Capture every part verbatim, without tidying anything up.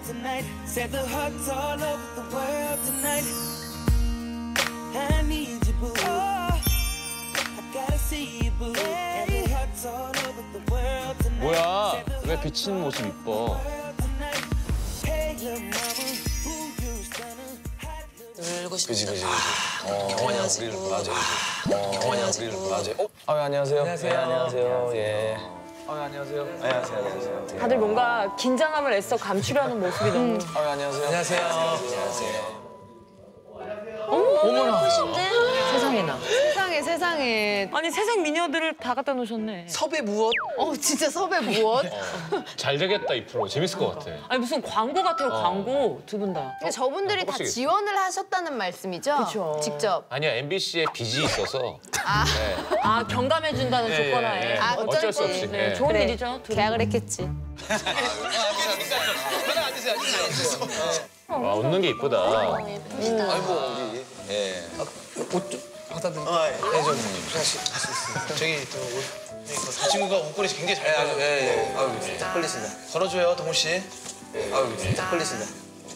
tonight. Set the hearts all over the world tonight. I need you, boo. I gotta see you, boo. And the hearts all over the world tonight. 뭐야? 왜 비치는 모습 이뻐? Hey, little mama, who you stunning? 놀고 싶다. 그지 그지. 경원이 형 우리를 맞아. 경원이 형 우리를 맞아. 어? 아 안녕하세요. 안녕하세요. 네, 안녕하세요. 예. 아, 안녕하세요. 안녕하세요. 안녕하세요. 다들 뭔가 긴장함을 애써 감추려는 모습이 너무. 아 안녕하세요. 안녕하세요. 안녕하세요. 어머나. 예쁘신데? 세상에나. 세상에 세상에. 아니 세상 미녀들을 다 갖다 놓으셨네. 섭외 무엇? 어 진짜 섭외 무엇? 잘 되겠다, 이 프로. 재밌을 것 같아. 아니 무슨 광고 같아요, 광고. 두 분 다. 그러니까 저분들이 다 똑같이. 지원을 하셨다는 말씀이죠? 그쵸. 직접. 아니야, 엠비씨에 빚이 있어서. 네. 아 경감해준다는 예, 조건하에. 예, 예. 아, 어쩔 수 어쩐지. 없이. 네, 예. 좋은 그래. 일이죠. 둘이. 계약을 했겠지. 와, 웃는 게 이쁘다. 예쁘시다. 아이고 우리. 예. 옷 좀 갖다 드릴게요. 아 예. 네, 저 하나씩. 저기 또 옷, 이 친구가 옷걸이 굉장히 잘 아주 걸어요. 예 예. 아유 딱 걸리신다. 걸어줘요, 동훈 씨. 아유 딱 걸리신다.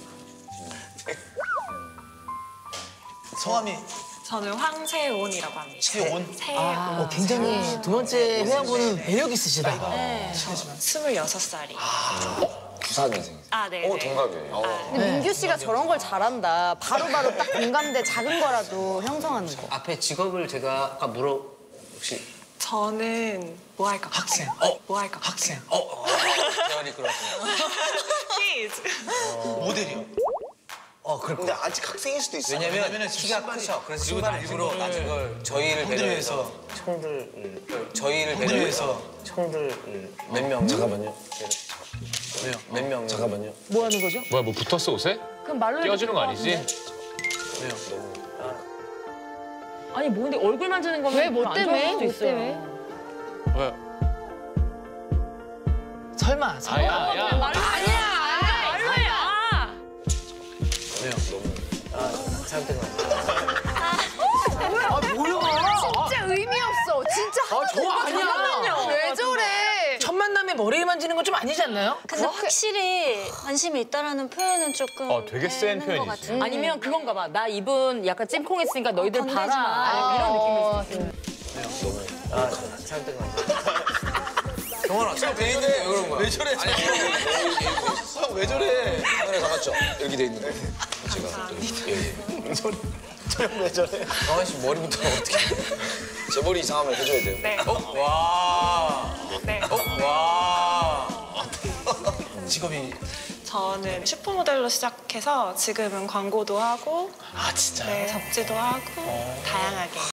성함이 저는 황세온이라고 합니다. 세온. 세온. 어, 굉장히 두 번째 회원분은 매력 있으시다. 네, 저 스물여섯 살이. 부사년생. 아, 네. 오 네. 동갑이에요. 어. 근데 민규 씨가 저런 걸 잘한다. 바로바로 딱 공감대 작은 거라도 형성하는 거. 앞에 직업을 제가 아까 물어 혹시 저는 뭐 할까? 학생. 어, 뭐 할까? 학생. 어, 대현이 그렇구나. 키즈. 모델이요. 어 그럴 근데 아직 학생일 수도 있어. 왜냐면 왜냐면은 키가 신발이- 크셔. 그래서 그리고 신발 낮은 일부러 거를 낮은 걸 저희를 형들을 배려해서 위해서. 청들 저희를 형들을 배려해서 위해서. 청들 몇 명 잠깐만요. 왜요? 몇 명 잠깐만요. 뭐 하는 거죠? 뭐야, 뭐 붙었어, 옷에? 그럼 말로 해도 띄워주는 거 될것 아니지? 같은데? 왜요? 아니 뭔데 얼굴 만지는 거면 왜? 뭐 별로 안 때문에? 좋아할 수도 뭐 있어요. 때문에? 왜? 설마 아, 설마 야, 야. 말로 아니야. 말로 해. 아. 왜요? 잘못된 거 진짜 의미 없어. 진짜 아, 저 아니야. 왜 저래? 첫 만남에 머리 만지는 건 좀 아니지 않나요? 근데 확실히 관심이 있다라는 표현은 조금 어, 되게 센 되는 것 표현이지. 같아요. 아니면 그건가 봐. 나 이분 약간 찜콩했으니까 너희들 건들지 봐라. 마. 이런 느낌일 수도 있어. 아 잘못된 거 경환아, 지금 돼 있는데 왜 그런 거야? 왜 저래? 아니, 아니, 여기, 여기, 여기, 형, 왜 저래? 카메라 잡았죠? 여기 돼 있는 거. 제가. 예, 예. 왜 저래? 경환 씨 머리부터 어떻게? 제 머리 이상하면 해줘야 돼요. 네. 와. 네. 와. 직업이. 저는 슈퍼모델로 시작해서 지금은 광고도 하고, 아, 진짜요? 네, 잡지도 하고, 다양하게.